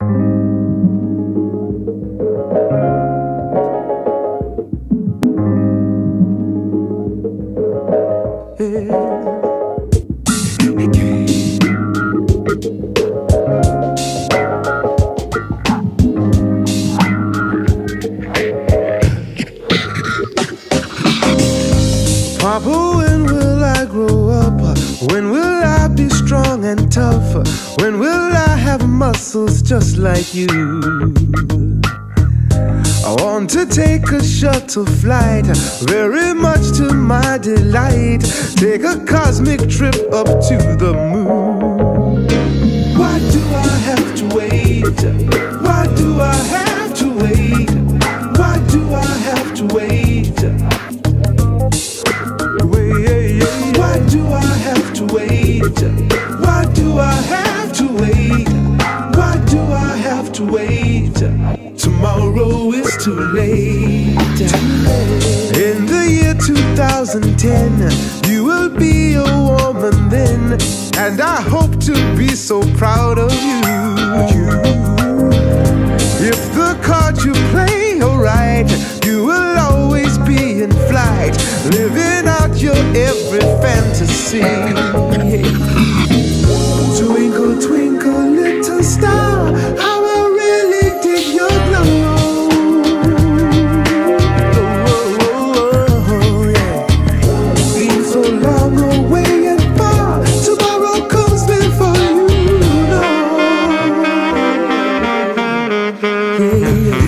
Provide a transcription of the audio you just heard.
Papa, when will I grow up? When will I be strong and tough? When will I have muscles just like you? I want to take a shuttle flight, very much to my delight. Take a cosmic trip up to the moon. Why do I have to wait? Why do I have to wait? Why do I have to wait? Why do I have to wait? Why do I have to wait? Why do I have to wait? Tomorrow is too late. In the year 2010, you will be a woman then, and I hope to be so proud of you. If the card you play alright, you will always be in flight, living out your every fantasy. Twinkle, twinkle, little star, how I really dig your glow. Oh, yeah. Seems so long away and far, tomorrow comes before you know. Yeah.